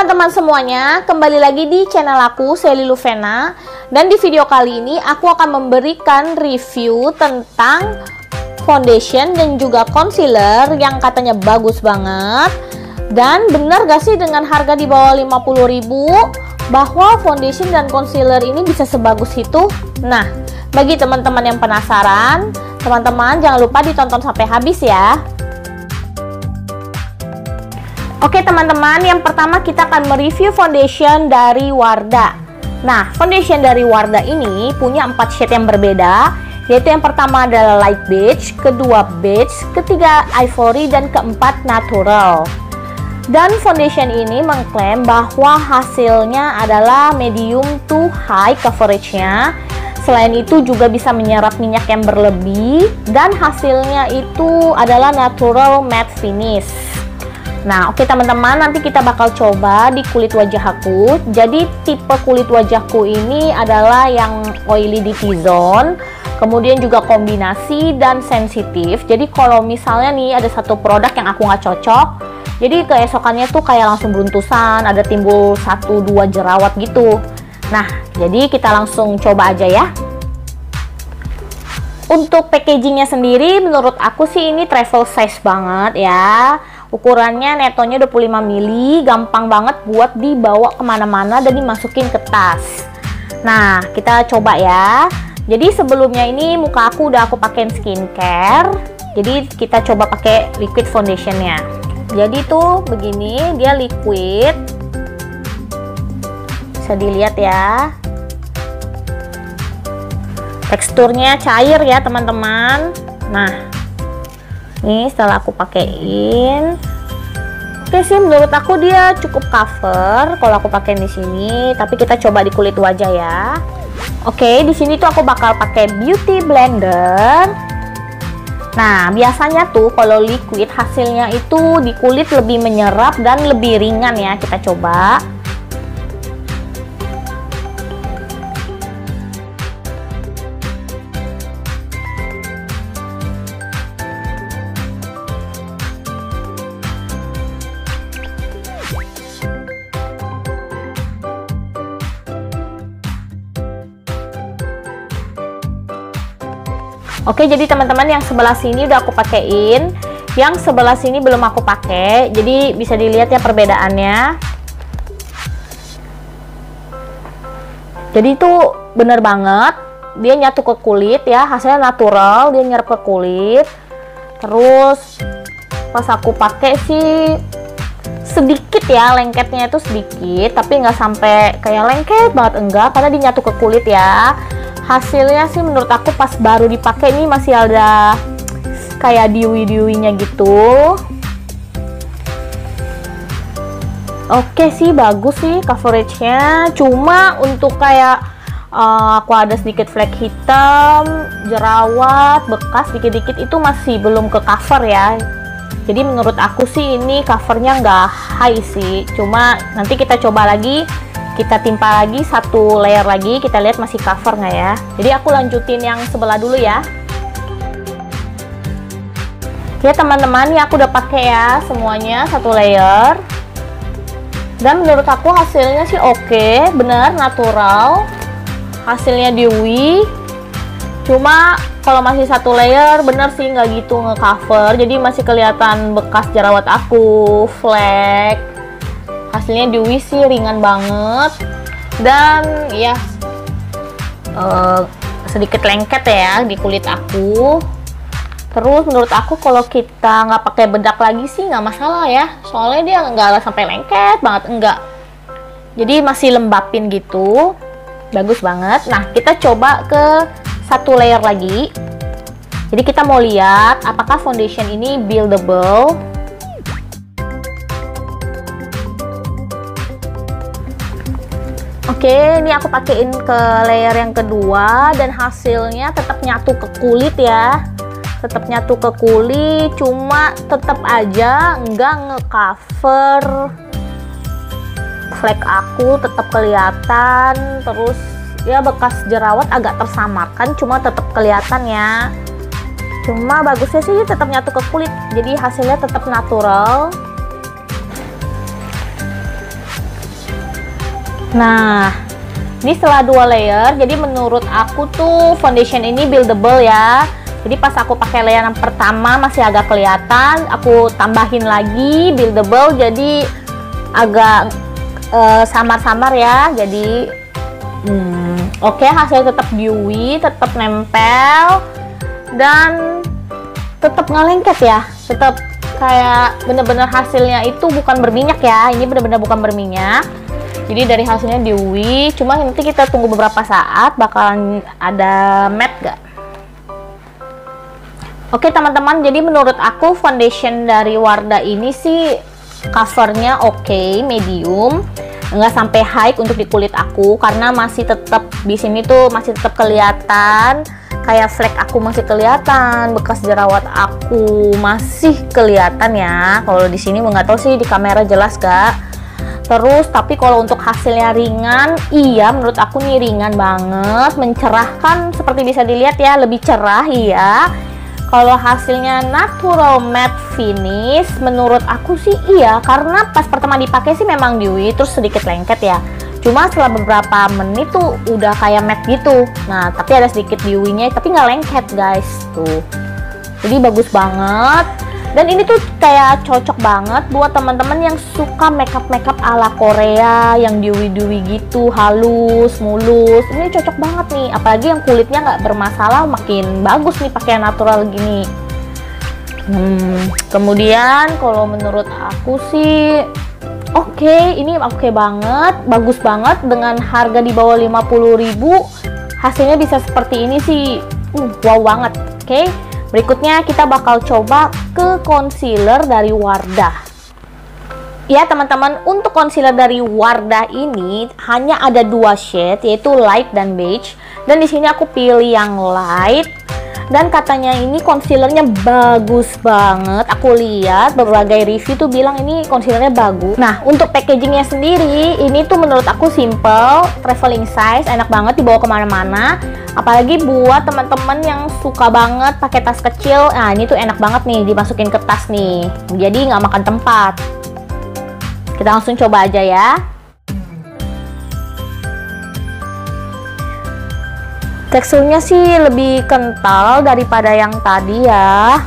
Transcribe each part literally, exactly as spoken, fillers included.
teman-teman semuanya, kembali lagi di channel aku, Sally Luvena. Dan di video kali ini aku akan memberikan review tentang foundation dan juga concealer yang katanya bagus banget. Dan bener gak sih dengan harga di bawah lima puluh ribu bahwa foundation dan concealer ini bisa sebagus itu? Nah, bagi teman-teman yang penasaran, teman-teman jangan lupa ditonton sampai habis ya. Oke teman-teman, yang pertama kita akan mereview foundation dari Wardah. Nah, foundation dari Wardah ini punya empat shade yang berbeda, yaitu yang pertama adalah light beige, kedua beige, ketiga ivory, dan keempat natural. Dan foundation ini mengklaim bahwa hasilnya adalah medium to high coverage-nya. Selain itu juga bisa menyerap minyak yang berlebih, dan hasilnya itu adalah natural matte finish. Nah, oke teman-teman, nanti kita bakal coba di kulit wajah aku. Jadi tipe kulit wajahku ini adalah yang oily di T-zone, kemudian juga kombinasi dan sensitif. Jadi kalau misalnya nih ada satu produk yang aku nggak cocok, jadi keesokannya tuh kayak langsung beruntusan, ada timbul satu dua jerawat gitu. Nah, jadi kita langsung coba aja ya. Untuk packagingnya sendiri, menurut aku sih ini travel size banget ya. Ukurannya netonya dua puluh lima mili, gampang banget buat dibawa kemana-mana dan dimasukin ke tas. Nah, kita coba ya. Jadi sebelumnya ini muka aku udah aku pakein skincare. Jadi kita coba pakai liquid foundationnya. Jadi tuh begini, dia liquid. Bisa dilihat ya. Teksturnya cair ya teman-teman. Nah, nih setelah aku pakein, oke sih menurut aku dia cukup cover kalau aku pakein di sini. Tapi kita coba di kulit wajah ya. Oke, di sini tuh aku bakal pakai beauty blender. Nah, biasanya tuh kalau liquid hasilnya itu di kulit lebih menyerap dan lebih ringan ya. Kita coba. Oke, jadi teman-teman yang sebelah sini udah aku pakein, yang sebelah sini belum aku pakai. Jadi bisa dilihat ya perbedaannya. Jadi itu bener banget, dia nyatu ke kulit ya, hasilnya natural, dia nyerap ke kulit. Terus pas aku pakai sih sedikit ya, lengketnya itu sedikit, tapi nggak sampai kayak lengket banget, enggak, karena dia nyatu ke kulit ya. Hasilnya sih menurut aku pas baru dipakai ini masih ada kayak dewy-dewy-nya gitu. Oke sih, bagus sih coveragenya. Cuma untuk kayak uh, aku ada sedikit flek hitam, jerawat, bekas dikit-dikit itu masih belum ke cover ya. Jadi menurut aku sih ini covernya nggak high sih. Cuma nanti kita coba lagi, kita timpa lagi satu layer lagi, kita lihat masih cover nggak ya. Jadi aku lanjutin yang sebelah dulu ya. Ya teman-teman, ya aku udah pakai ya semuanya satu layer. Dan menurut aku hasilnya sih oke, bener natural. Hasilnya dewy. Cuma kalau masih satu layer bener sih nggak gitu nge-cover. Jadi masih kelihatan bekas jerawat aku, flek. Hasilnya dewy sih ringan banget, dan ya uh, sedikit lengket ya di kulit aku. Terus menurut aku kalau kita nggak pakai bedak lagi sih nggak masalah ya, soalnya dia nggak sampai lengket banget, enggak. Jadi masih lembapin gitu, bagus banget. Nah, kita coba ke satu layer lagi. Jadi kita mau lihat apakah foundation ini buildable. Oke, ini aku pakein ke layer yang kedua dan hasilnya tetap nyatu ke kulit ya. Tetap nyatu ke kulit, cuma tetap aja nggak nge-cover flek aku, tetap kelihatan. Terus ya bekas jerawat agak tersamarkan, cuma tetap kelihatan ya. Cuma bagusnya sih tetap nyatu ke kulit, jadi hasilnya tetap natural. Nah, ini setelah dua layer, jadi menurut aku tuh foundation ini buildable ya. Jadi pas aku pakai layer yang pertama masih agak kelihatan, aku tambahin lagi buildable, jadi agak samar-samar uh, ya. Jadi hmm, oke, okay, hasilnya tetap dewy, tetap nempel, dan tetap nggak lengket ya. Tetap kayak bener-bener hasilnya itu bukan berminyak ya. Ini bener-bener bukan berminyak. Jadi dari hasilnya dewy, cuma nanti kita tunggu beberapa saat bakalan ada matte gak. Oke teman-teman, jadi menurut aku foundation dari Wardah ini sih covernya oke, okay, medium, nggak sampai high untuk di kulit aku, karena masih tetap di sini tuh masih tetap kelihatan kayak flek aku masih kelihatan, bekas jerawat aku masih kelihatan ya. Kalau di sini nggak tahu sih di kamera jelas gak. Terus tapi kalau untuk hasilnya ringan, iya menurut aku nih ringan banget, mencerahkan seperti bisa dilihat ya, lebih cerah iya. Kalau hasilnya natural matte finish, menurut aku sih iya, karena pas pertama dipakai sih memang dewy, terus sedikit lengket ya. Cuma setelah beberapa menit tuh udah kayak matte gitu. Nah tapi ada sedikit dewy-nya, tapi nggak lengket guys tuh. Jadi bagus banget. Dan ini tuh kayak cocok banget buat teman-teman yang suka makeup-makeup ala Korea, yang dewy-dewy gitu, halus, mulus. Ini cocok banget nih, apalagi yang kulitnya nggak bermasalah, makin bagus nih pakai natural gini. Hmm, kemudian kalau menurut aku sih oke, okay, ini oke okay banget, bagus banget dengan harga di bawah lima puluh ribu. Hasilnya bisa seperti ini sih, uh, wow banget. Oke. Okay? Berikutnya kita bakal coba ke concealer dari Wardah. Ya teman-teman, untuk concealer dari Wardah ini hanya ada dua shade, yaitu light dan beige. Dan di sini aku pilih yang light. Dan katanya ini concealernya bagus banget. Aku lihat berbagai review tuh bilang ini concealernya bagus. Nah untuk packagingnya sendiri, ini tuh menurut aku simple, traveling size, enak banget dibawa kemana-mana. Apalagi buat teman-teman yang suka banget pakai tas kecil. Nah ini tuh enak banget nih dimasukin ke tas nih, jadi nggak makan tempat. Kita langsung coba aja ya. Teksturnya sih lebih kental daripada yang tadi ya.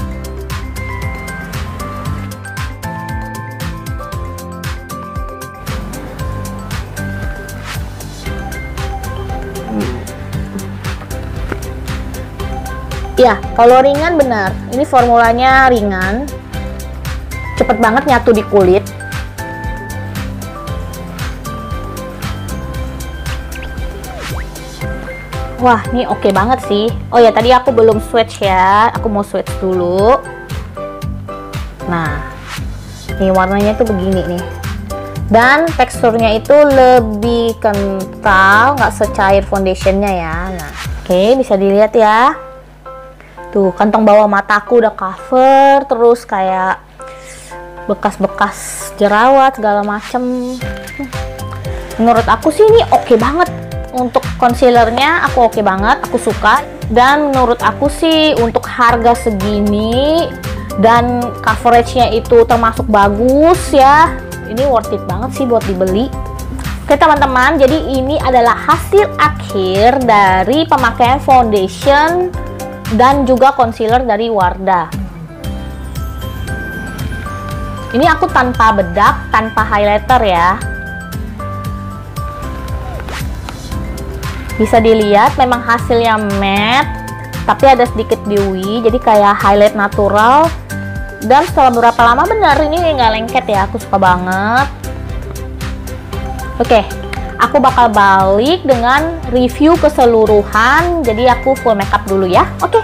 Ya, kalau ringan benar. Ini formulanya ringan. Cepet banget nyatu di kulit. Wah, ini oke okay banget sih. Oh ya, tadi aku belum swatch ya. Aku mau swatch dulu. Nah, nih warnanya tuh begini nih. Dan teksturnya itu lebih kental, nggak secair foundationnya ya. Nah, oke, okay, bisa dilihat ya. Tuh, kantong bawah mataku udah cover, terus kayak bekas-bekas jerawat segala macem. Menurut aku sih ini oke okay banget. Untuk concealernya aku oke okay banget, aku suka. Dan menurut aku sih untuk harga segini dan coveragenya itu termasuk bagus ya, ini worth it banget sih buat dibeli. Oke teman-teman, jadi ini adalah hasil akhir dari pemakaian foundation dan juga concealer dari Wardah. Ini aku tanpa bedak, tanpa highlighter ya. Bisa dilihat memang hasilnya matte, tapi ada sedikit dewy, jadi kayak highlight natural. Dan setelah beberapa lama benar ini nggak lengket ya, aku suka banget. Oke, aku bakal balik dengan review keseluruhan, jadi aku full makeup dulu ya. Oke.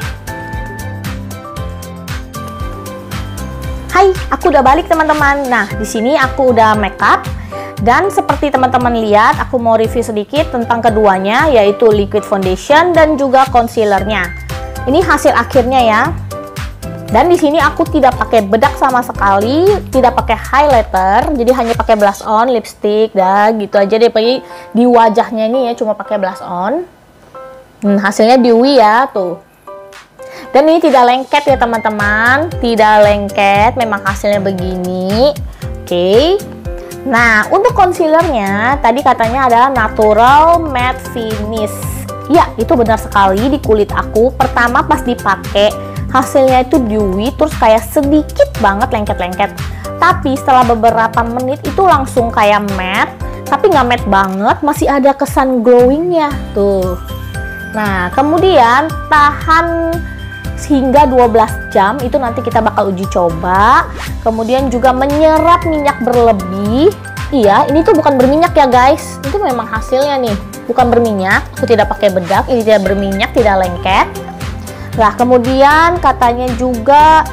Hai, aku udah balik teman-teman. Nah, di sini aku udah makeup. Dan seperti teman-teman lihat, aku mau review sedikit tentang keduanya, yaitu liquid foundation dan juga concealernya. Ini hasil akhirnya ya. Dan di sini aku tidak pakai bedak sama sekali, tidak pakai highlighter, jadi hanya pakai blush on, lipstick, dan gitu aja deh. Pergi di wajahnya ini ya, cuma pakai blush on. Hmm, hasilnya dewy ya tuh. Dan ini tidak lengket ya teman-teman, tidak lengket, memang hasilnya begini. Oke. Okay. Nah, untuk concealernya tadi katanya adalah natural matte finish. Ya, itu benar sekali di kulit aku. Pertama pas dipakai, hasilnya itu dewy, terus kayak sedikit banget lengket-lengket. Tapi setelah beberapa menit itu langsung kayak matte, tapi nggak matte banget, masih ada kesan glowingnya tuh. Nah, kemudian tahan hingga dua belas jam, itu nanti kita bakal uji coba. Kemudian juga menyerap minyak berlebih. Iya, ini tuh bukan berminyak ya guys, itu memang hasilnya nih, bukan berminyak. Aku tidak pakai bedak, ini tidak berminyak, tidak lengket. Nah, kemudian katanya juga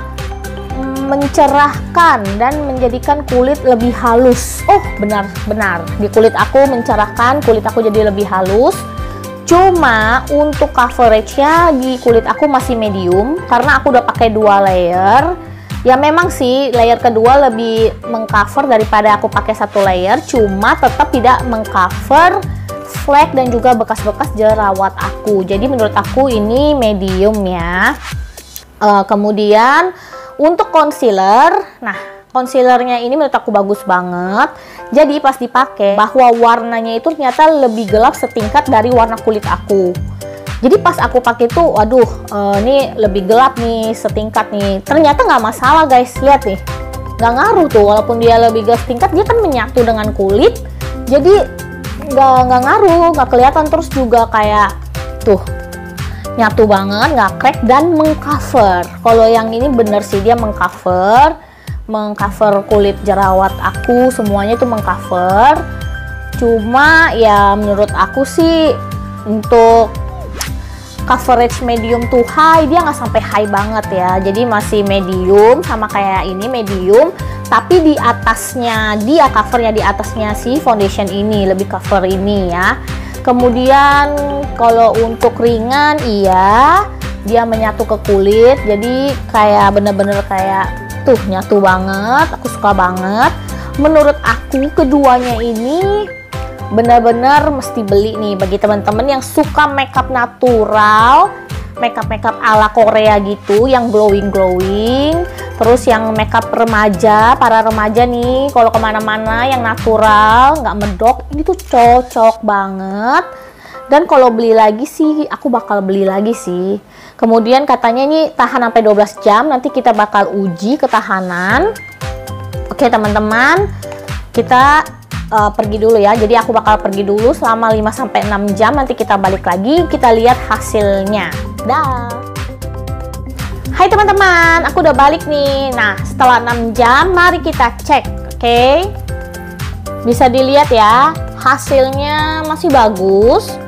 mencerahkan dan menjadikan kulit lebih halus. Oh, benar-benar di kulit aku mencerahkan, kulit aku jadi lebih halus. Cuma untuk coveragenya di kulit aku masih medium karena aku udah pakai dua layer. Ya memang sih layer kedua lebih mengcover daripada aku pakai satu layer, cuma tetap tidak mengcover flek dan juga bekas-bekas jerawat aku. Jadi menurut aku ini medium ya. Uh, kemudian untuk concealer, nah concealernya ini menurut aku bagus banget. Jadi pas dipakai bahwa warnanya itu ternyata lebih gelap setingkat dari warna kulit aku. Jadi pas aku pakai tuh, waduh, uh, ini lebih gelap nih setingkat nih. Ternyata nggak masalah guys, lihat nih, nggak ngaruh tuh. Walaupun dia lebih gelap setingkat, dia kan menyatu dengan kulit. Jadi nggak nggak ngaruh, nggak kelihatan. Terus juga kayak tuh nyatu banget, nggak crack dan mengcover. Kalau yang ini bener sih dia mengcover. mengcover kulit jerawat aku, semuanya itu mengcover. Cuma ya menurut aku sih untuk coverage medium to high, dia nggak sampai high banget ya, jadi masih medium, sama kayak ini medium, tapi di atasnya dia covernya, di atasnya si foundation ini lebih cover ini ya. Kemudian kalau untuk ringan, iya dia menyatu ke kulit, jadi kayak bener-bener kayak tuh nyatu banget, aku suka banget. Menurut aku keduanya ini benar-benar mesti beli nih bagi teman-teman yang suka makeup natural, makeup makeup ala Korea gitu, yang glowing glowing. Terus yang makeup remaja, para remaja nih kalau kemana-mana yang natural, nggak medok, ini tuh cocok banget. Dan kalau beli lagi sih, aku bakal beli lagi sih. Kemudian katanya ini tahan sampai dua belas jam, nanti kita bakal uji ketahanan. Oke teman-teman, kita uh, pergi dulu ya. Jadi aku bakal pergi dulu selama lima sampai enam jam, nanti kita balik lagi, kita lihat hasilnya. Dah. Hai teman-teman, aku udah balik nih. Nah, setelah enam jam, mari kita cek. Oke. Bisa dilihat ya, hasilnya masih bagus.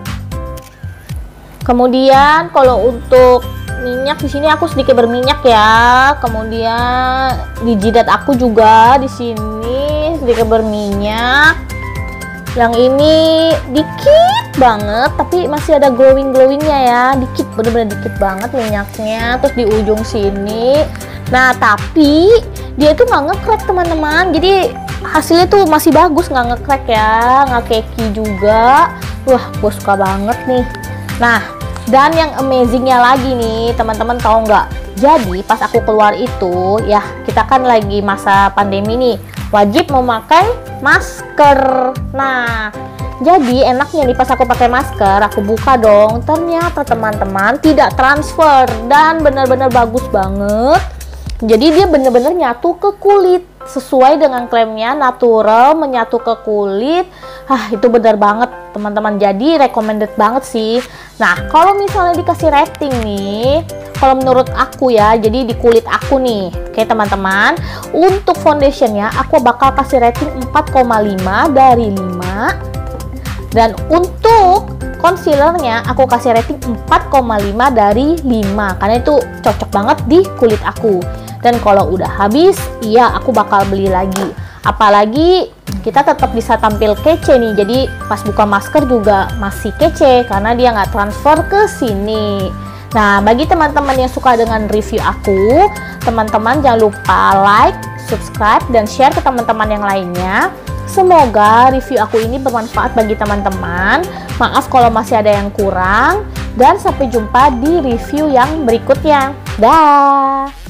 Kemudian kalau untuk minyak di sini aku sedikit berminyak ya. Kemudian di jidat aku juga di sini sedikit berminyak. Yang ini dikit banget, tapi masih ada glowing glowingnya ya. Dikit, bener-bener dikit banget minyaknya. Terus di ujung sini. Nah tapi dia tuh nggak nge-crack teman-teman. Jadi hasilnya tuh masih bagus, nggak nge-crack ya, nggak keki juga. Wah, gue suka banget nih. Nah, dan yang amazingnya lagi nih teman-teman, tahu nggak? Jadi pas aku keluar itu ya, kita kan lagi masa pandemi nih, wajib memakai masker. Nah, jadi enaknya nih pas aku pakai masker, aku buka dong, ternyata teman-teman tidak transfer dan benar-benar bagus banget. Jadi dia bener-bener nyatu ke kulit sesuai dengan klaimnya, natural, menyatu ke kulit. Ah, itu benar banget teman-teman, jadi recommended banget sih. Nah, kalau misalnya dikasih rating nih, kalau menurut aku ya, jadi di kulit aku nih, oke teman-teman, untuk foundationnya aku bakal kasih rating empat koma lima dari lima. Dan untuk concealernya aku kasih rating empat koma lima dari lima, karena itu cocok banget di kulit aku. Dan kalau udah habis, iya aku bakal beli lagi. Apalagi kita tetap bisa tampil kece nih, jadi pas buka masker juga masih kece karena dia nggak transfer ke sini. Nah, bagi teman-teman yang suka dengan review aku, teman-teman jangan lupa like, subscribe, dan share ke teman-teman yang lainnya. Semoga review aku ini bermanfaat bagi teman-teman. Maaf kalau masih ada yang kurang, dan sampai jumpa di review yang berikutnya. Dah.